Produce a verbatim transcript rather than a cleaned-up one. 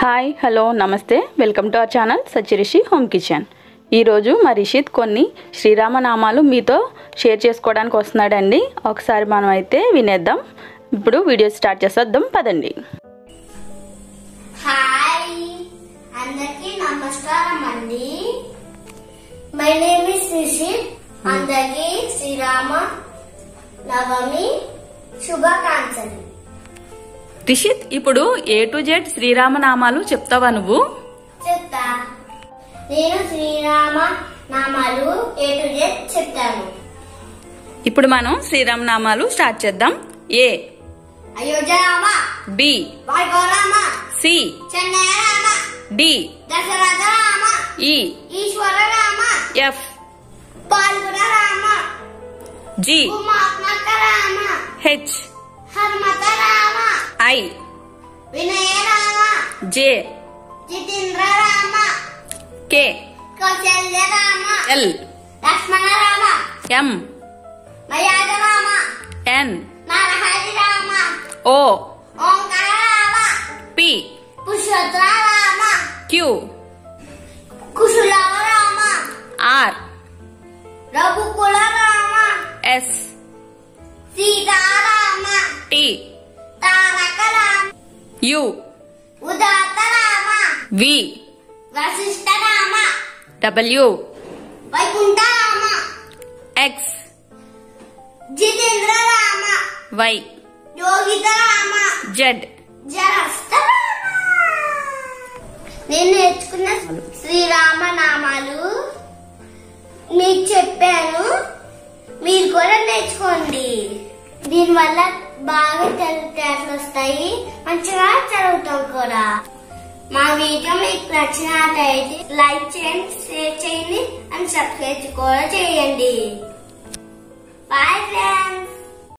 Hi hello నమస్తే welcome to our channel Sachirishi home kitchen. ఈరోజు మా రిషిత్ కొన్ని శ్రీరామనామాలు మీతో షేర్ చేసుకోవడానికి వస్తున్నాడండి. ఒకసారి మనం అయితే వినేద్దాం. ఇప్పుడు వీడియో స్టార్ట్ చేసేద్దాం పదండి. హాయ్ అందరికీ నమస్కారం అండి. My name is Rishith. అందరికీ శ్రీరామ నవమి శుభాకాంక్షలు. రిషిత్, ఇప్పుడు ఏ టు జెడ్ శ్రీరామనామాలు చెప్తావా నువ్వు? చెప్తా. నేను శ్రీరామ నామాలు ఏ టు జెడ్ చెప్తాను. ఇప్పుడు మనం శ్రీరామనామాలు స్టార్ట్ చేద్దాం. A Ayodhya Rama, B Bhargava Rama, C Chennai Rama, D Dasaratha Rama, E Eshwara Rama, F Phalguna Rama, G ఉమాత్మక Rama, H Hanumatha Rama, I Vinaya Rama, J Jitendra Rama, K Kausalya Rama, L Lakshmana Rama, M మయాద Rama, N Narahari Rama, O Omkara Rama, P పురుషోత్తర Rama, Q Kushalava Rama, R Raghukula Rama, S Sitarama, T Taraka Rama, U ఉదాత Rama, V Vasishtha Rama, W Vaikuntha Rama, X Jitendra Rama, Y Yogitha Rama, Z జరస్థ రామ. నేను నేర్చుకున్న శ్రీరామ నామాలు మీకు చెప్పాను, మీరు కూడా నేర్చుకోండి. దీనివల్ల బాగా తెలివితేటలు వస్తాయి, మంచిగా చదువుతాం కూడా. మా వీడియో మీకు నచ్చినట్లయితే లైక్ చేయండి, షేర్ చేయండి అండ్ సబ్స్క్రైబ్ కూడా చేయండి. Bye friends.